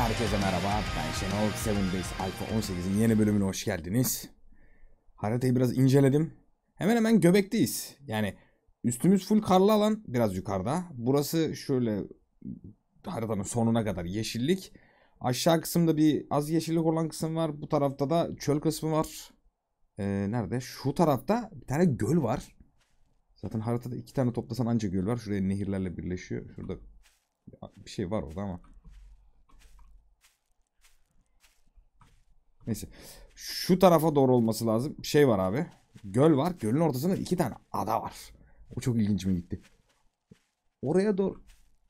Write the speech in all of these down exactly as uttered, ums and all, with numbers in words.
Herkese merhaba, ben Şenol. Seven Days Alpha on sekizin yeni bölümüne hoş geldiniz. Haritayı biraz inceledim. Hemen hemen göbekteyiz. Yani üstümüz full karlı alan, biraz yukarıda. Burası şöyle haritanın sonuna kadar yeşillik. Aşağı kısımda bir az yeşillik olan kısım var. Bu tarafta da çöl kısmı var. Ee, nerede? Şu tarafta bir tane göl var. Zaten haritada iki tane toplasan anca göl var. Şuraya nehirlerle birleşiyor. Şurada bir şey var orada ama. Neyse. Şu tarafa doğru olması lazım. Bir şey var abi. Göl var. Gölün ortasında iki tane ada var. O çok ilginçime gitti. Oraya doğru.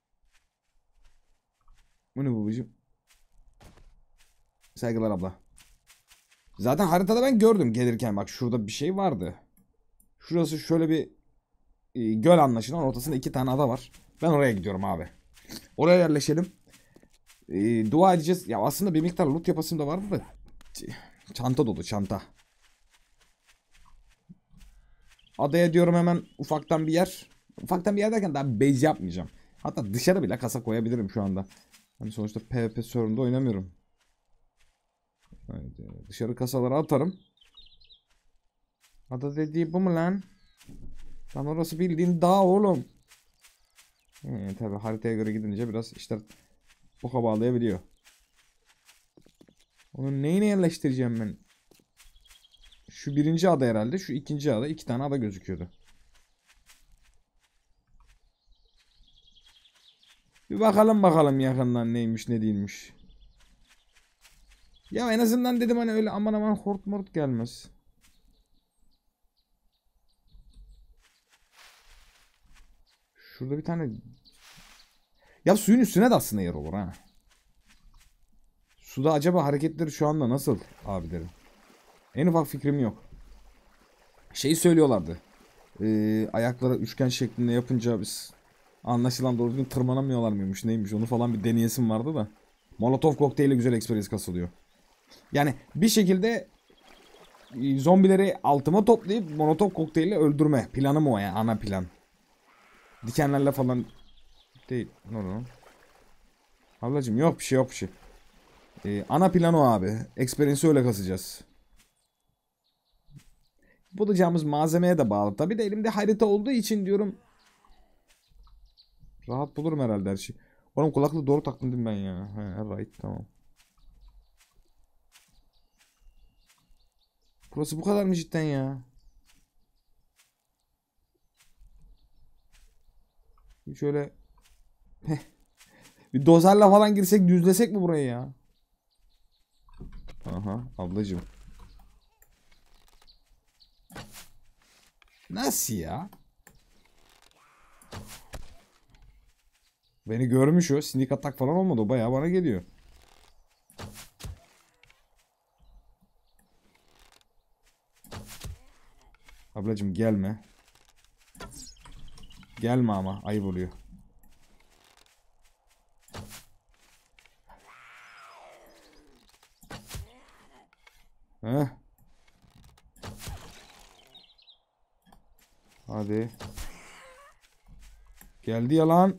Bu ne babacığım? Saygılar abla. Zaten haritada ben gördüm gelirken. Bak şurada bir şey vardı. Şurası şöyle bir e, göl anlaşılan. Ortasında iki tane ada var. Ben oraya gidiyorum abi. Oraya yerleşelim. E, dua edeceğiz. Ya aslında bir miktar loot yapasım da vardı da. Çanta dolu çanta. Adaya diyorum hemen ufaktan bir yer. Ufaktan bir yer derken daha base yapmayacağım. Hatta dışarı bile kasa koyabilirim şu anda. Hani sonuçta PvP server'ında oynamıyorum. Haydi. Dışarı kasaları atarım. Ada dediği bu mu lan? Lan orası bildiğin dağ oğlum. Ee, tabi haritaya göre gidince biraz işler boka bağlayabiliyor. Onu neyine yerleştireceğim ben? Şu birinci ada herhalde. Şu ikinci ada. İki tane ada gözüküyordu. Bir bakalım bakalım yakından neymiş ne değilmiş. Ya en azından dedim hani öyle aman aman hort mort gelmez. Şurada bir tane. Ya suyun üstüne de aslında yer olur ha. Suda acaba hareketleri şu anda nasıl abilerim? En ufak fikrim yok. Şeyi söylüyorlardı. Ee, ayakları üçgen şeklinde yapınca biz anlaşılan doğru düzgün tırmanamıyorlar mıymış neymiş onu falan bir deneyesim vardı da. Molotov kokteyli güzel experience kasılıyor. Yani bir şekilde e, zombileri altıma toplayıp molotov kokteyli öldürme planım o yani ana plan. Dikenlerle falan değil. Ne oldu? Ablacım yok bir şey yok bir şey. Ee, ana plan o abi. Experience'i öyle kasacağız. Bulacağımız malzemeye de bağlı. Tabi de elimde harita olduğu için diyorum. Rahat bulurum herhalde her şey. Oğlum kulaklığı doğru taktım değil mi ben ya? He right tamam. Burası bu kadar mı cidden ya? Bir şöyle. Heh. Bir dozerle falan girsek düzlesek mi burayı ya? Aha ablacığım. Nasıl ya? Beni görmüş o. Sneak atak falan olmadı. O bayağı bana geliyor. Ablacığım gelme. Gelme ama. Ayıp oluyor. Heh. Hadi. Geldi yalan.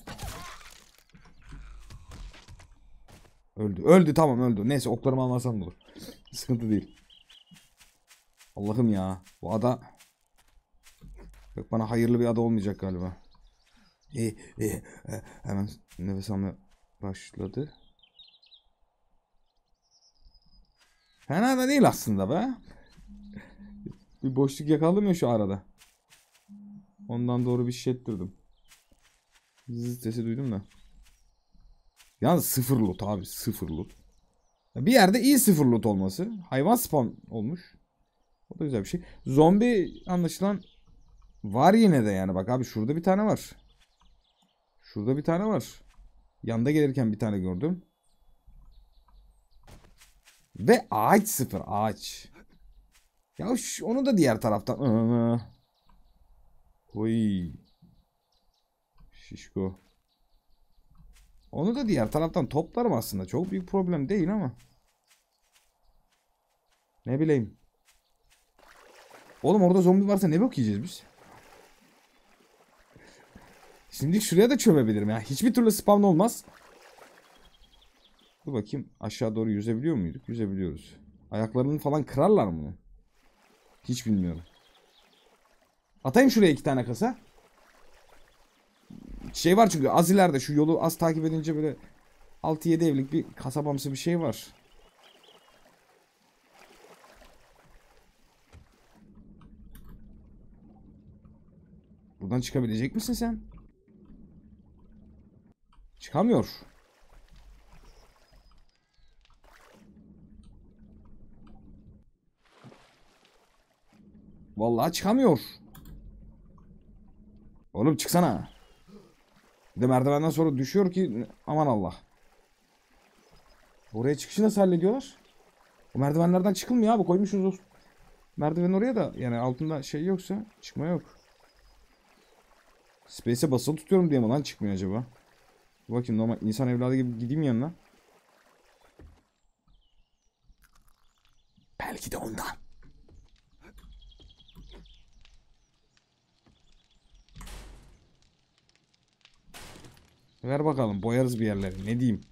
Öldü. Öldü tamam öldü. Neyse oklarımı almasam olur. Sıkıntı değil. Allah'ım ya. Bu ada. Yok bana hayırlı bir ada olmayacak galiba. İyi iyi. Hemen nefes almaya başladı. Fena da değil aslında be. Bir boşluk yakaladım ya şu arada. Ondan doğru bir şey ettirdim. Zzz sesi duydum da. Yalnız sıfır loot abi sıfır loot. Bir yerde iyi sıfır loot olması. Hayvan spawn olmuş. O da güzel bir şey. Zombi anlaşılan var yine de yani. Bak abi şurada bir tane var. Şurada bir tane var. Yanda gelirken bir tane gördüm. Ve ağaç sıfır ağaç. Ya şu, onu da diğer taraftan. Oy. Şişko. Onu da diğer taraftan toplarım aslında. Çok büyük problem değil ama. Ne bileyim. Oğlum orada zombi varsa ne bok yiyeceğiz biz? Şimdi şuraya da çömebilirim ya. Hiçbir türlü spawn olmaz. Dur bakayım, aşağı doğru yüzebiliyor muyduk? Yüzebiliyoruz. Ayaklarını falan kırarlar mı bunu? Hiç bilmiyorum. Atayım şuraya iki tane kasa. Şey var çünkü az ileride, şu yolu az takip edince böyle altı yedi evlik bir kasabamsı bir şey var. Buradan çıkabilecek misin sen? Çıkamıyor. Vallahi çıkamıyor. Oğlum çıksana. Bir de merdivenden sonra düşüyor ki aman Allah. Oraya çıkışı nasıl hallediyorlar? O merdivenlerden çıkılmıyor abi. Koymuşsunuz o merdiven oraya da. Yani altında şey yoksa çıkma yok. Space'e basılı tutuyorum diye mi lan çıkmıyor acaba? Bakayım, normal insan evladı gibi gideyim yanına. Belki de ondan. Ver bakalım, boyarız bir yerleri. Ne diyeyim?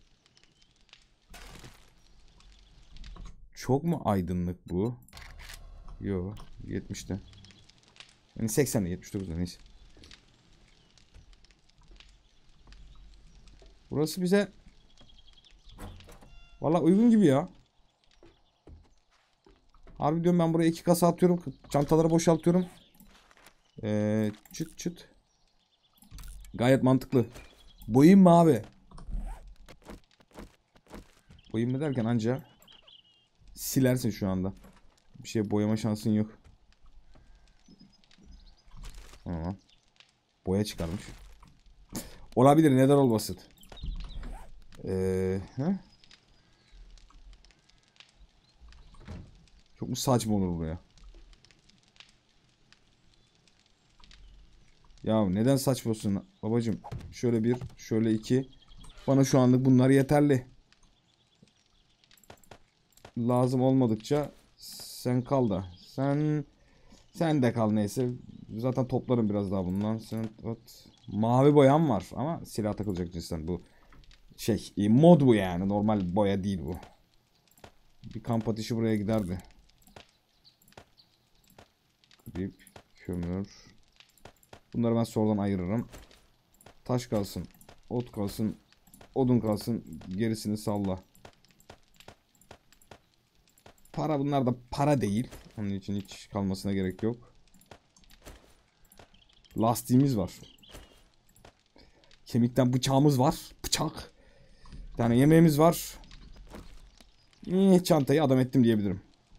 Çok mu aydınlık bu? Yo, yetmişte. Yani seksende, yetmiş dokuzda neyse. Burası bize valla uygun gibi ya. Harbi diyorum, ben buraya iki kasa atıyorum. Çantaları boşaltıyorum. Ee, çıt çıt. Gayet mantıklı. Boyayım mı abi? Boyayım mı derken anca silersin şu anda. Bir şey boyama şansın yok. Tamam. Boya çıkarmış. Olabilir, neden olmasın. Ee, he? Çok mu saçma olur buraya? Ya neden saçma olsun babacım? Şöyle bir, şöyle iki. Bana şu anlık bunlar yeterli. Lazım olmadıkça sen kal da. Sen sen de kal neyse. Zaten toplarım biraz daha bundan. Sen at. Mavi boyam var ama silah takılacak cinsten bu. Şey, mod bu yani. Normal boya değil bu. Bir kamp ateşi buraya giderdi. Grip, kömür. Bunları ben sonradan ayırırım. Taş kalsın, ot kalsın, odun kalsın, gerisini salla. Para, bunlar da para değil. Onun için hiç kalmasına gerek yok. Lastiğimiz var. Kemikten bıçağımız var. Bıçak. Bir tane yemeğimiz var. Eh, çantayı adam ettim diyebilirim.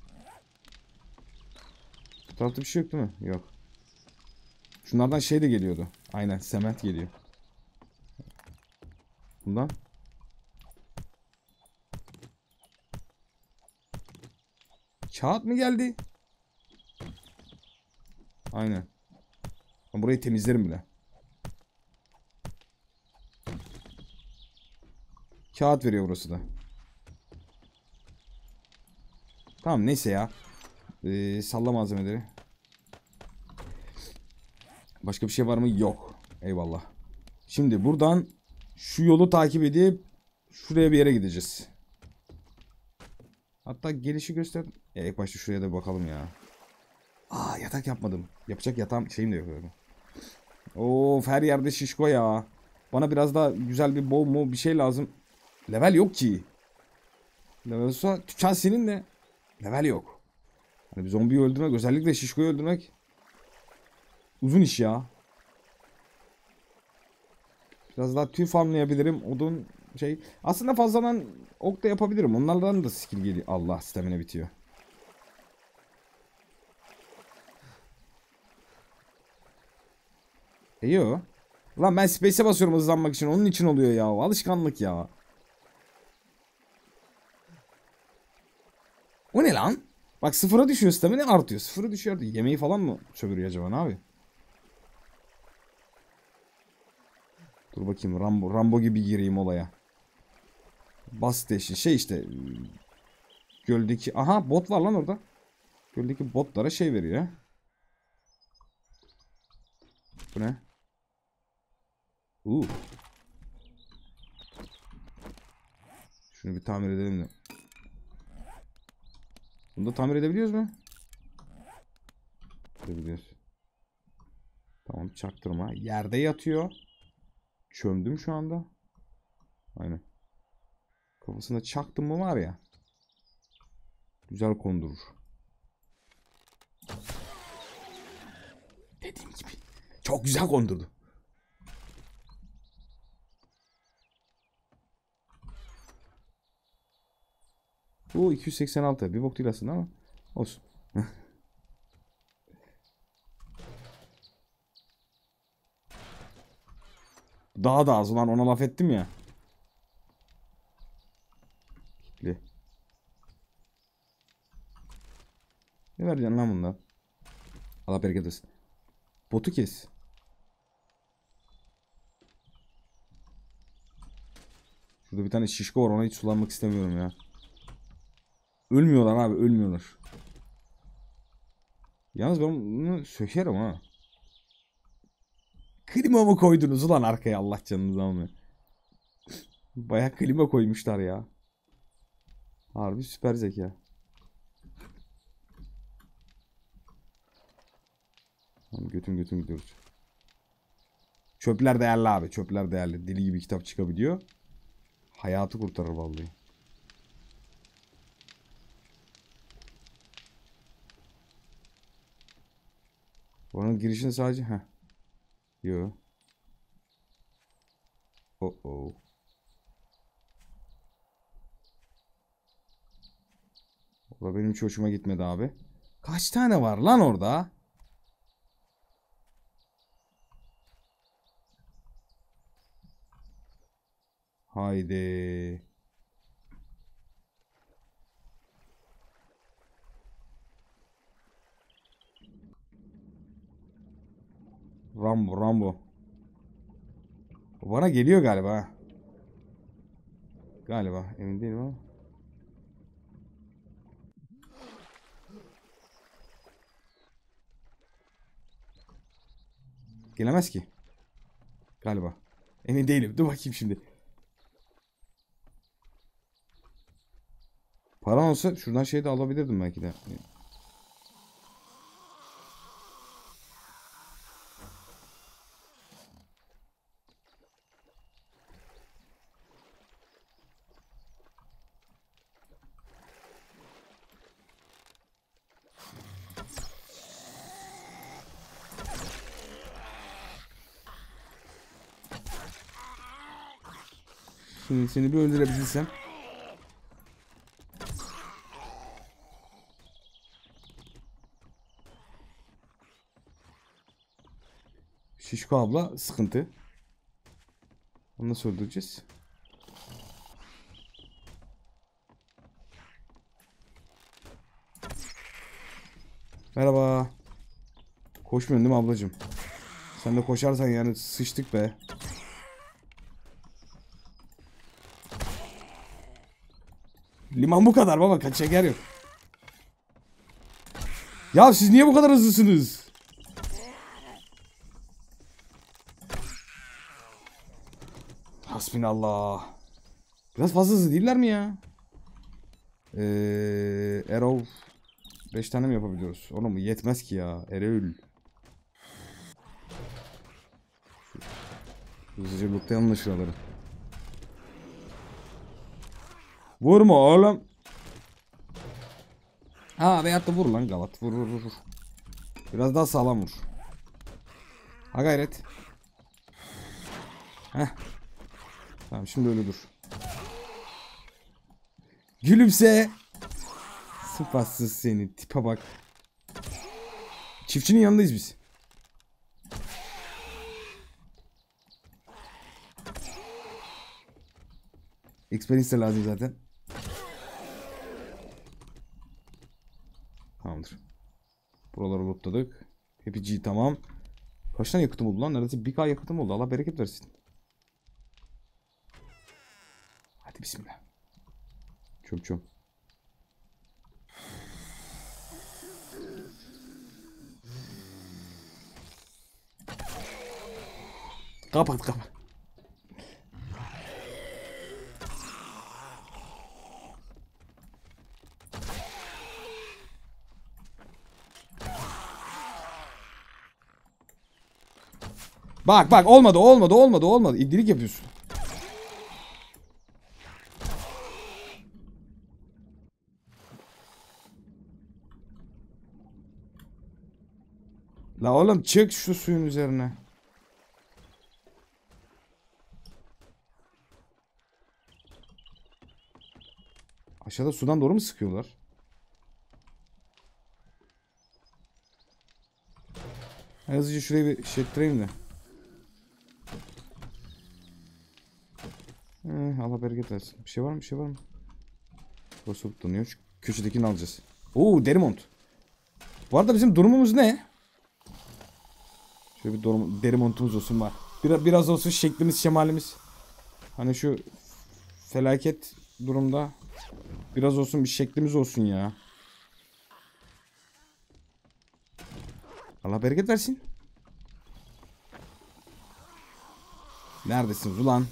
Bu tarafta bir şey yok değil mi? Yok. Şunlardan şey de geliyordu. Aynen, sement geliyor. Bundan. Kağıt mı geldi? Aynen. Ben burayı temizlerim bile. Kağıt veriyor burası da. Tamam neyse ya. Ee, salla malzemeleri. Başka bir şey var mı? Yok. Eyvallah. Şimdi buradan şu yolu takip edip şuraya bir yere gideceğiz. Hatta gelişi göster. E, ilk başta şuraya da bakalım ya. Aa, yatak yapmadım. Yapacak yatağım şeyim de yok. Of, her yerde şişko ya. Bana biraz daha güzel bir bow mu bir şey lazım. Level yok ki. Level olsa tüken seninle. Level yok. Hani bir zombiyi öldürmek, özellikle şişkoyu öldürmek uzun iş ya. Biraz daha tüy farmlayabilirim. Odun şey. Aslında fazladan ok da yapabilirim. Onlardan da skill geliyor. Allah, stamina bitiyor. E yo. Lan ben space'e basıyorum hızlanmak için. Onun için oluyor ya. Alışkanlık ya. O ne lan? Bak, sıfıra düşüyor stamina, artıyor. Sıfıra düşüyor. Yemeği falan mı sömürüyor acaba, ne abi? Dur bakayım, Rambo Rambo gibi gireyim olaya. Bas deşi şey işte. Göldeki, aha bot var lan orada. Göldeki botlara şey veriyor. Bu ne? Uuu. Şunu bir tamir edelim de. Bunu da tamir edebiliyoruz mu? Edebiliyoruz. Tamam, çaktırma. Yerde yatıyor. Çömdüm şu anda. Aynen. Kafasına çaktım mı var ya. Güzel kondurur. Dediğim gibi. Çok güzel kondurdu. Bu iki yüz seksen altı. Bir bok değil aslında ama olsun. Daha da az ulan, ona laf ettim ya. Kitli. Ne vereceksin lan bundan? Allah bereket versin. Botu kes. Şurada bir tane şişko var, ona hiç sulanmak istemiyorum ya. Ölmüyorlar abi, ölmüyorlar. Yalnız ben bunu sökerim ha. Klima mı koydunuz ulan arkaya, Allah canınızı almıyor. Baya klima koymuşlar ya. Harbi süper zeka. Götüm götüm gidiyoruz. Çöpler değerli abi. Çöpler değerli. Deli gibi kitap çıkabiliyor. Hayatı kurtarır vallahi. Onun girişini sadece... Heh. Yo. Oh oh. O benim hiç hoşuma gitmedi abi. Kaç tane var lan orada? Haydi. Rambo Rambo. O bana geliyor galiba. Galiba, emin değilim ama. Gelemez ki. Galiba. Emin değilim. Dur bakayım şimdi. Paran olsa şuradan şey de alabilirdim belki de. Şimdi seni bir öldürebilsem. Şişko abla sıkıntı. Onu nasıl öldüreceğiz? Merhaba. Koşmuyorsun değil mi ablacığım? Sen de koşarsan yani sıçtık be. Liman bu kadar baba, kaç şeker yok. Ya siz niye bu kadar hızlısınız? Hasbinallah. Biraz fazla hızlı değiller mi ya? Eee Arrow beş tane mi yapabiliyoruz? Onu mu? Yetmez ki ya. Erol. Hızlıca lootlayalım da şuraları. Vurma oğlum. Ha, veyahut da vur lan Galat. Vur vur vur. Biraz daha sağlam vur. Ha gayret. Heh. Tamam, şimdi öyle dur. Gülümse. Sıfatsız seni. Tipe bak. Çiftçinin yanındayız biz. Experience de lazım zaten. Tamamdır. Buraları lootladık. Happy G tamam. Kaç tane yakıtım oldu lan? Neredeyse bir K yakıtım oldu. Allah bereket versin. Hadi bismillah. Çöm çöm. Kapat kapat. Bak bak olmadı olmadı olmadı olmadı. İbdilik yapıyorsun. La oğlum çık şu suyun üzerine. Aşağıda sudan doğru mu sıkıyorlar? Hızlıca şurayı bir şey ettireyim de. Ee, Allah bereket versin. Bir şey var mı? Bir şey var mı? Burası tutunuyor. Şu köşedekini alacağız. Oo, deri mont. Bu arada bizim durumumuz ne? Şöyle bir durum, deri montumuz olsun var. Biraz, biraz olsun şeklimiz, şemalimiz. Hani şu felaket durumda biraz olsun bir şeklimiz olsun ya. Allah bereket versin. Neredesiniz ulan?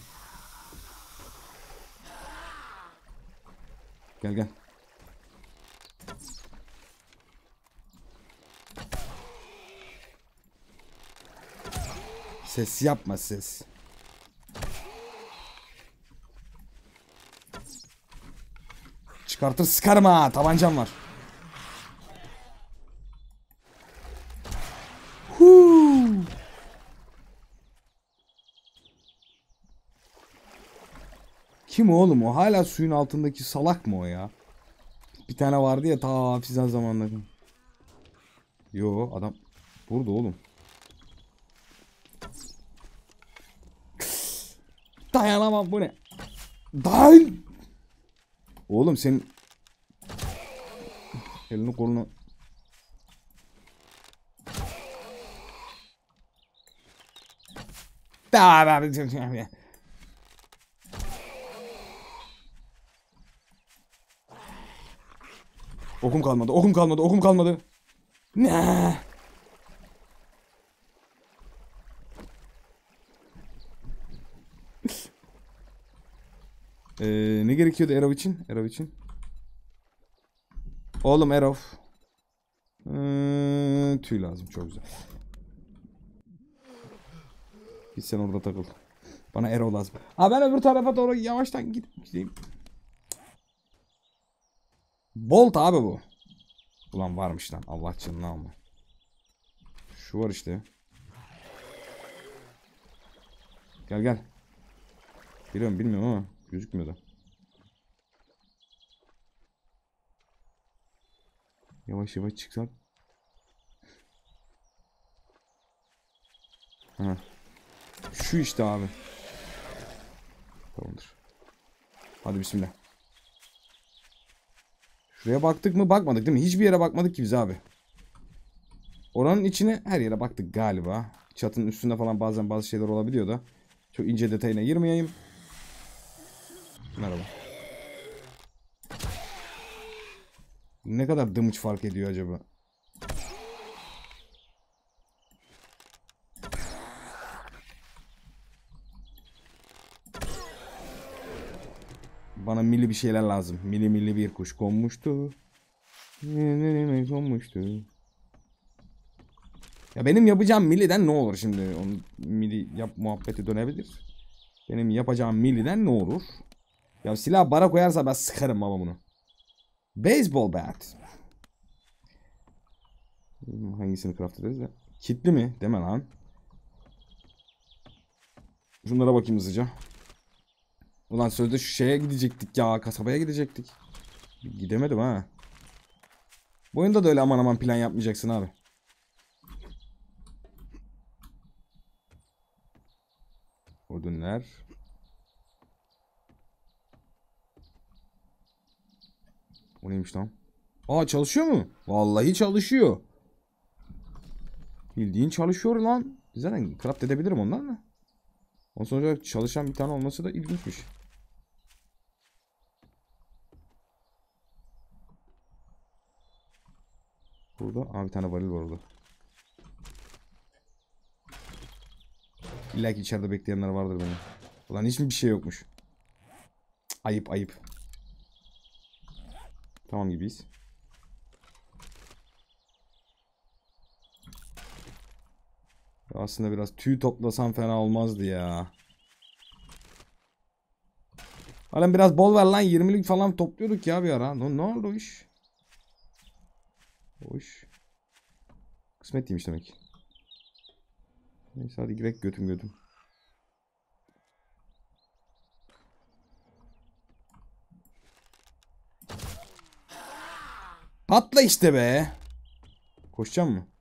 Gel gel. Ses yapma ses. Çıkartır sıkarım ha. Tabancam var. Huu. Kim oğlum o? Hala suyun altındaki salak mı o ya? Bir tane vardı ya ta Fizan zamanları. Yo adam burada oğlum. Dayanamam bu ne? Dayan. Oğlum senin elini kolunu. Okum kalmadı, okum kalmadı, okum kalmadı. Ne? ee, ne gerekiyordu Arrow için? Arrow için. Oğlum Arrow. Ee, tüy lazım, çok güzel. Git sen orada takıl. Bana Arrow lazım. Ha ben öbür tarafa doğru yavaştan gideyim. Bolt abi bu. Ulan varmış lan. Allah canını alma. Şu var işte. Gel gel. Biliyorum bilmiyorum ama gözükmüyor da. Yavaş yavaş çıksak. Ha. Şu işte abi. Tamamdır. Hadi bismillah. Şuraya baktık mı? Bakmadık değil mi? Hiçbir yere bakmadık ki biz abi. Oranın içine her yere baktık galiba. Çatının üstünde falan bazen bazı şeyler olabiliyor da. Çok ince detayına girmeyeyim. Merhaba. Ne kadar damage fark ediyor acaba? Bana milli bir şeyler lazım. Milli milli bir kuş konmuştu. Ne konmuştu. Ya benim yapacağım milliden ne olur şimdi? Onu milli yap muhabbeti dönebilir. Benim yapacağım milliden ne olur? Ya silah bara koyarsa ben sıkarım baba bunu. Baseball bat. Hangisini craft ederiz de? Kitli mi? Deme lan. Şunlara bakayım hızlıca. Ulan sözde şu şeye gidecektik ya. Kasabaya gidecektik. Gidemedim ha. Bu oyunda da öyle aman aman plan yapmayacaksın abi. Odunlar. O neymiş lan? Aa çalışıyor mu? Vallahi çalışıyor. Bildiğin çalışıyor lan. Zaten craft edebilirim ondan da. Ondan sonra çalışan bir tane olması da ilginçmiş. Burada aa, bir tane varil var orada. İlla ki içeride bekleyenler vardır benim. Ulan hiç mi bir şey yokmuş? Cık, ayıp ayıp. Tamam gibiyiz. Aslında biraz tüy toplasam fena olmazdı ya. Halen biraz bol ver lan, yirmilik falan topluyorduk ya bir ara. Ne, ne oldu o iş? O iş. Kısmet değilmiş demek. Neyse hadi girek götüm götüm. Patla işte be. Koşacağım mı?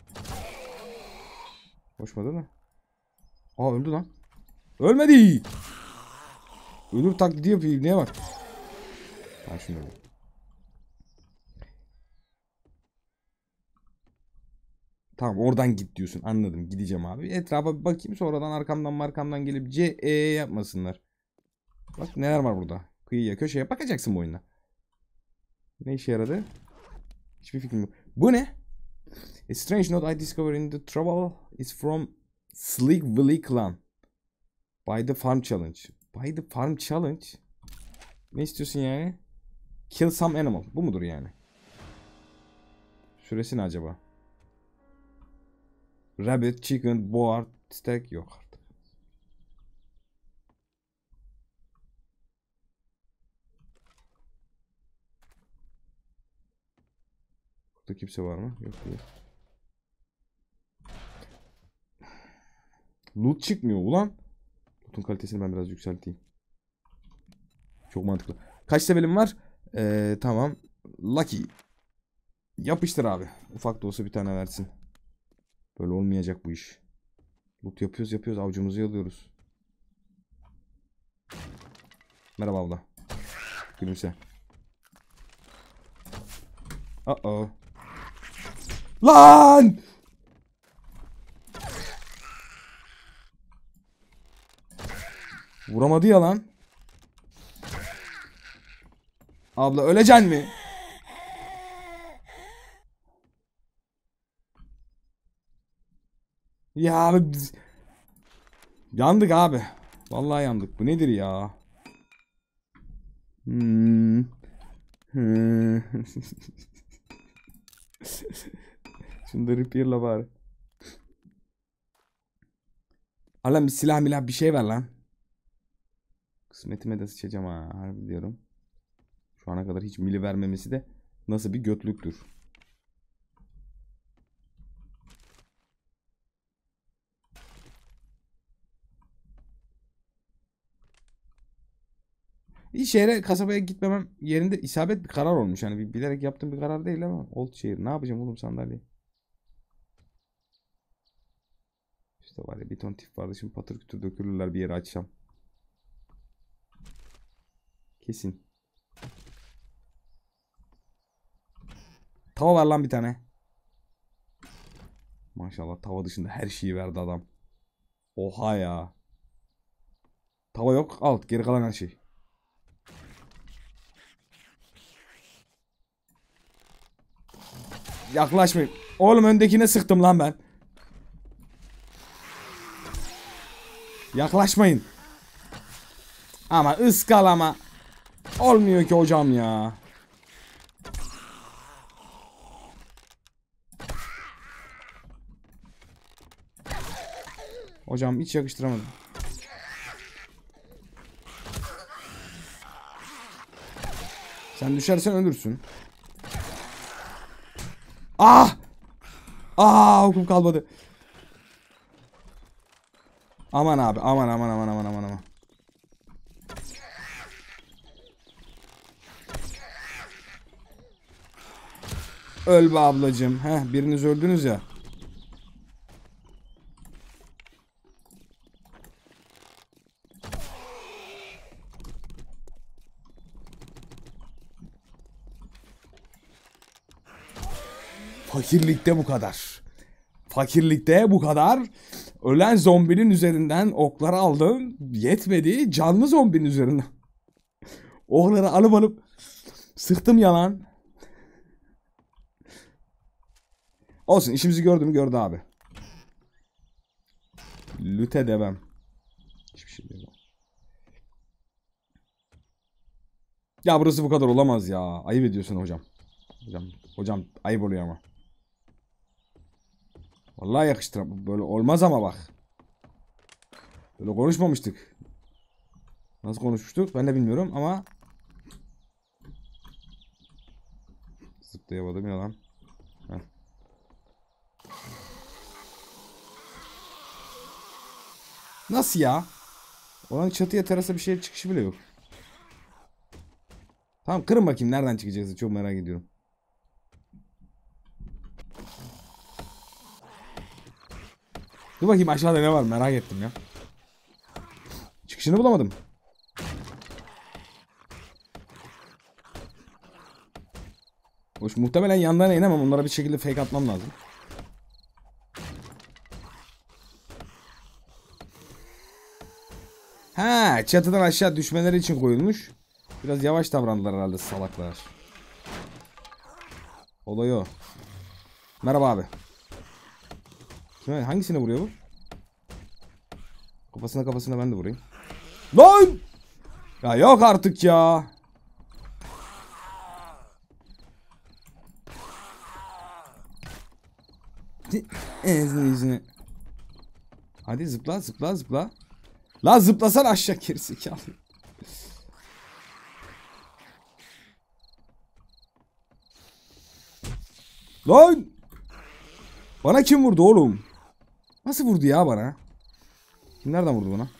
Koşmadı da. Aa öldü lan. Ölmedi. Ölür taklidi yapıyor. Neye bak. Ha şunu öyle. Tamam oradan git diyorsun. Anladım. Gideceğim abi. Etrafa bir bakayım. Sonradan arkamdan markamdan gelip C E yapmasınlar. Bak neler var burada. Kıyıya köşeye bakacaksın bu oyunda. Ne işe yaradı? Hiçbir fikrim yok. Bu ne? A strange note I discovered in the trouble is from Slick Willy Clan. By the Farm Challenge. By the Farm Challenge? Ne istiyorsun yani? Kill some animal. Bu mudur yani? Süresi ne acaba? Rabbit, chicken, boar, steak yok artık. Burada kimse var mı? Yok değil. Loot çıkmıyor ulan. Loot'un kalitesini ben biraz yükselteyim. Çok mantıklı. Kaç levelim var? Ee, tamam. Lucky. Yapıştır abi. Ufak da olsa bir tane versin. Böyle olmayacak bu iş. Loot yapıyoruz yapıyoruz. Avcumuzu yalıyoruz. Merhaba abla. Gülümse. Uh oh. Lan! Vuramadı ya lan. Abla öleceksin mi? Ya abi biz... Yandık abi. Vallahi yandık. Bu nedir ya? Hmm. Hmm. Şunu da repair'la bari. Alan bir silah milah bir şey ver lan. Kısmetime de sıçacağım ha. Harbi diyorum. Şu ana kadar hiç mili vermemesi de nasıl bir götlüktür. İş yere kasabaya gitmemem yerinde isabet bir karar olmuş. Yani bir, bilerek yaptığım bir karar değil ama Old şehir. Ne yapacağım oğlum sandalye? İşte var ya bir ton tip vardı. Şimdi patır kütür dökülürler bir yere açacağım. Kesin. Tava var lan bir tane. Maşallah tava dışında her şeyi verdi adam. Oha ya. Tava yok. Al geri kalan her şey. Yaklaşmayın. Oğlum öndekine sıktım lan ben. Yaklaşmayın. Ama ıskalama. Olmuyor ki hocam ya. Hocam hiç yakıştıramadım. Sen düşersen ölürsün. Ah! Ah okum kalmadı. Aman abi aman aman aman aman aman aman. Öl be ablacığım. Heh biriniz öldünüz ya. Fakirlikte bu kadar. Fakirlikte bu kadar. Ölen zombinin üzerinden okları aldım. Yetmedi. Canlı zombinin üzerinden. Okları alıp alıp sıktım yalan. Olsun işimizi gördü mü gördü abi. Lüte demem. Hiçbir şey demem. Ya burası bu kadar olamaz ya. Ayıp ediyorsun hocam. Hocam, hocam ayıp oluyor ama. Vallahi yakıştıram. Böyle olmaz ama bak. Böyle konuşmamıştık. Nasıl konuşmuştuk ben de bilmiyorum ama. Zıplayamadım ya lan. Heh. Nasıl ya? Olan çatıya terasa bir şey çıkışı bile yok. Tamam kırın bakayım nereden çıkacağız çok merak ediyorum. Dur bakayım aşağıda ne var merak ettim ya. Çıkışını bulamadım. Hoş muhtemelen yanlarına inemem onlara bir şekilde fake atmam lazım. Ha, çatıdan aşağı düşmeleri için koyulmuş. Biraz yavaş davrandılar herhalde salaklar. Olay o. Merhaba abi. Kime, hangisine vuruyor bu? Kafasına kafasına ben de vurayım. Lan! Ya yok artık ya. Ezini yüzünü. Hadi zıpla zıpla zıpla. La zıplasan aşağı gerizekalı. Lan! Bana kim vurdu oğlum? Nasıl vurdu ya bana? Kim nereden vurdu bana?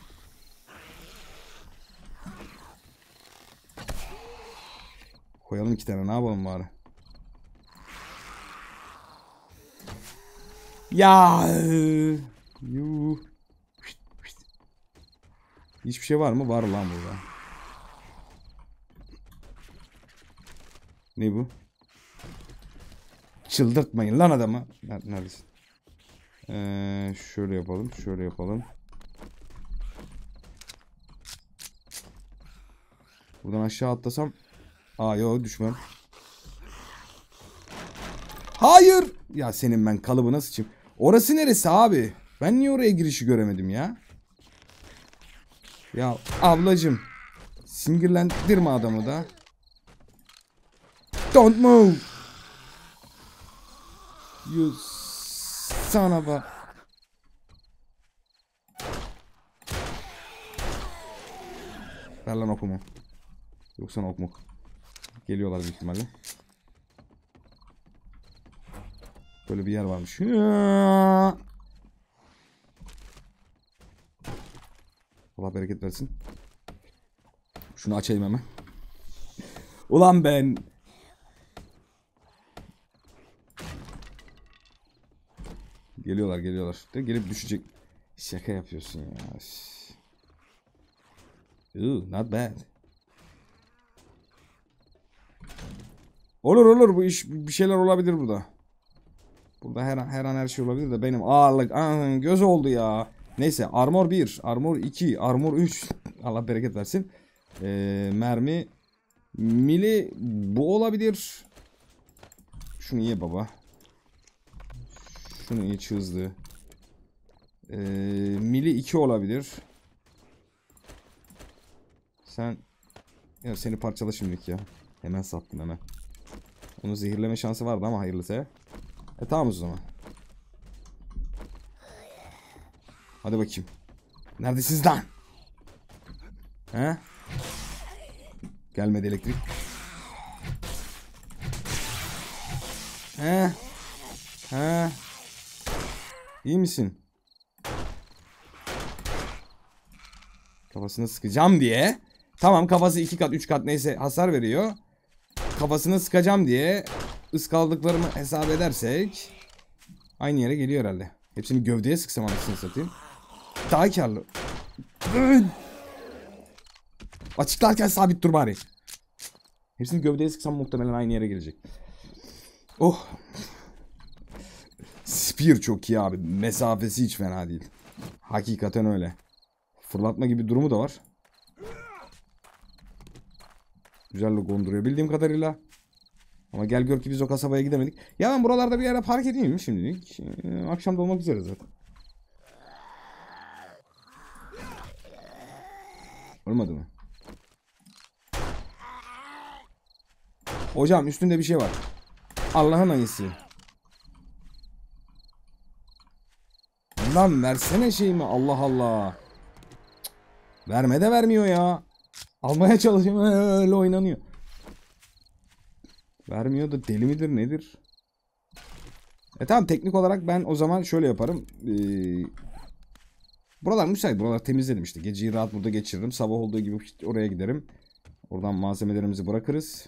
Koyalım iki tane ne yapalım bari. Ya. Yuh. Hiçbir şey var mı? Var lan burada. Ne bu? Çıldırtmayın lan adamı. Neredesin? Ee, şöyle yapalım. Şöyle yapalım. Buradan aşağı atlasam. Aa yok düşmem. Hayır. Ya senin ben kalıbına sıçayım. Orası neresi abi? Ben niye oraya girişi göremedim ya? Ya ablacım. Sinirlendirme adamı da. Don't move. You son of a... Ver lan okumu. Yoksa okmuk. Geliyorlar büyük ihtimalle. Böyle bir yer varmış. Allah bereket versin. Şunu açayım hemen. Ulan ben. Geliyorlar geliyorlar. De gelip düşecek. Şaka yapıyorsun ya. Ooh, not bad. Olur olur bu iş bir şeyler olabilir burada. Burada her an her an her şey olabilir de benim ağırlık ah, göz oldu ya. Neyse armor bir, armor iki, armor üç. Allah bereket versin. Ee, mermi mili bu olabilir. Şunu ye baba. Şunu iç hızlı. Ee, mili iki olabilir. Sen ya seni parçala şimdilik ya. Hemen sattın hemen. Onun zehirleme şansı vardı ama hayırlısı. E tamam o zaman. Hadi bakayım. Neredesiniz lan? He? Gelmedi elektrik. He? He? İyi misin? Kafasını sıkacağım diye. Tamam kafası iki kat üç kat neyse hasar veriyor. Kafasını sıkacağım diye ıskaldıklarımı hesap edersek aynı yere geliyor herhalde. Hepsini gövdeye sıksam anasını satayım. Daha karlı. Açıklarken sabit dur bari. Hepsini gövdeye sıksam muhtemelen aynı yere gelecek. Oh. Spear çok iyi abi. Mesafesi hiç fena değil. Hakikaten öyle. Fırlatma gibi durumu da var. Güzel gonduruyor bildiğim kadarıyla. Ama gel gör ki biz o kasabaya gidemedik. Ya ben buralarda bir yere park edeyim mi şimdilik? Ee, akşam da olmak üzere zaten. Olmadı mı? Hocam üstünde bir şey var. Allah'ın ayısı. Lan versene şeyimi, Allah Allah. Cık. Verme de vermiyor ya. Almaya çalışıyorum öyle oynanıyor. Vermiyor da deli midir nedir? E tamam, teknik olarak ben o zaman şöyle yaparım. Ee, buralar müsait, buralar temizledim işte. Geceyi rahat burada geçiririm. Sabah olduğu gibi oraya giderim. Oradan malzemelerimizi bırakırız.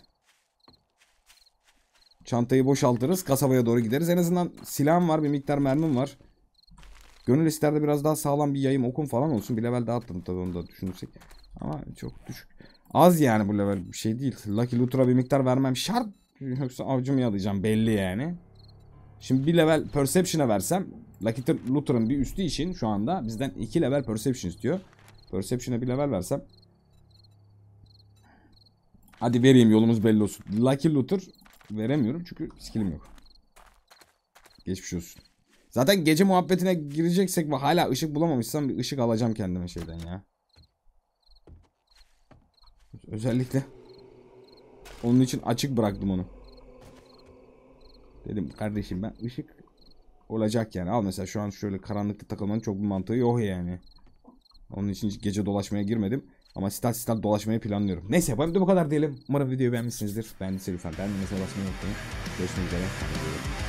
Çantayı boşaltırız. Kasabaya doğru gideriz. En azından silahım var, bir miktar mermim var. Gönül ister de biraz daha sağlam bir yayım, okum falan olsun. Bir level daha attım tabii, onu da düşünürsek. Ama çok düşük. Az yani bu level, bir şey değil. Lucky Looter'a bir miktar vermem şart. Yoksa avcımı yalayacağım belli yani. Şimdi bir level Perception'a versem, Lucky Looter'ın bir üstü için şu anda bizden iki level Perception istiyor. Perception'a bir level versem. Hadi vereyim, yolumuz belli olsun. Lucky Looter veremiyorum çünkü skillim yok. Geçmiş olsun. Zaten gece muhabbetine gireceksek ve hala ışık bulamamışsam bir ışık alacağım kendime şeyden ya. Özellikle onun için açık bıraktım onu. Dedim kardeşim ben ışık olacak yani. Al mesela, şu an şöyle karanlıkta takılmanın çok bir mantığı yok yani. Onun için hiç gece dolaşmaya girmedim. Ama stat stat dolaşmayı planlıyorum. Neyse, bu bu kadar diyelim. Umarım videoyu beğenmişsinizdir. Beğendiyseniz lütfen beğenmeyi basmayı unutmayın. Görüşmek üzere.